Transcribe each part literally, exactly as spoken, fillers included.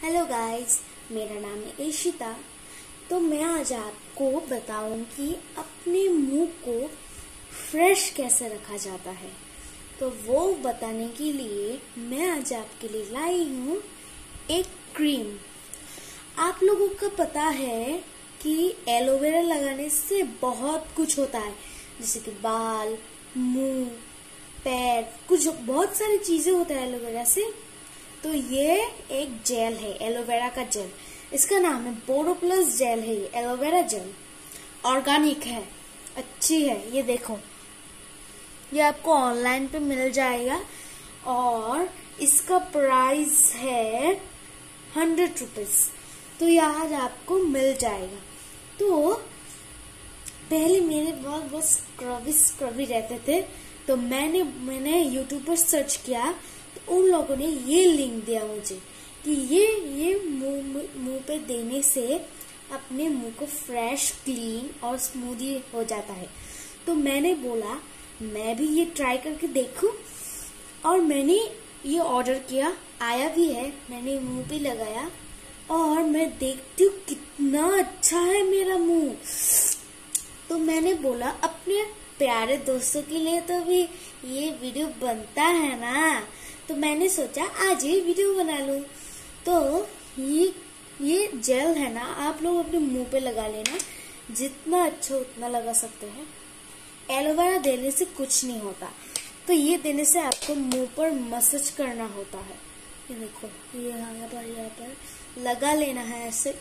Hello guys, मेरा नाम है इशिता। तो मैं आज आपको बताऊंगी अपने मुंह को फ्रेश कैसे रखा जाता है। तो वो बताने के लिए मैं आज आपके लिए लाई हूँ एक क्रीम। आप लोगों को पता है कि एलोवेरा लगाने से बहुत कुछ होता है, जैसे कि बाल, मुंह, पैर, कुछ बहुत सारी चीजें होता है एलोवेरा से। तो ये एक जेल है, एलोवेरा का जेल। इसका नाम है बोरोप्लस जेल है। ये एलोवेरा जेल ऑर्गेनिक है, अच्छी है। ये देखो, ये आपको ऑनलाइन पे मिल जाएगा और इसका प्राइस है हंड्रेड रुपीज। तो ये आज आपको मिल जाएगा। तो पहले मेरे बहुत बहुत स्क्रबी स्क्रबी रहते थे, तो मैंने मैंने यूट्यूब पर सर्च किया, तो उन लोगों ने ये लिंक दिया मुझे कि ये ये मुंह मुंह पे देने से अपने मुंह को फ्रेश, क्लीन और स्मूदी हो जाता है। तो मैंने बोला मैं भी ये ट्राई करके देखूं, और मैंने ये ऑर्डर किया, आया भी है। मैंने मुंह पे लगाया और मैं देखती हूँ कितना अच्छा है मेरा मुंह। तो मैंने बोला अपने प्यारे दोस्तों के लिए तो भी ये वीडियो बनता है ना, तो मैंने सोचा आज ये वीडियो बना लूं। तो ये ये जेल है ना, आप लोग अपने मुंह पे लगा लेना, जितना अच्छा उतना लगा सकते हैं। एलोवेरा देने से कुछ नहीं होता, तो ये देने से आपको मुंह पर मसाज करना होता है। ये देखो, ये यहाँ पर यहाँ पर लगा लेना है, ऐसे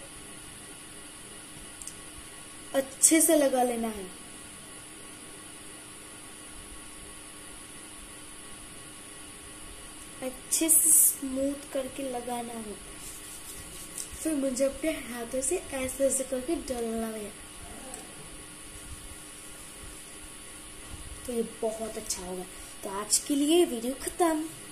अच्छे से लगा लेना है। अच्छे से स्मूथ करके लगाना है। फिर मुझे अपने हाथों से ऐसे ऐसे करके डालना है। तो ये बहुत अच्छा होगा। तो आज के लिए वीडियो खत्म।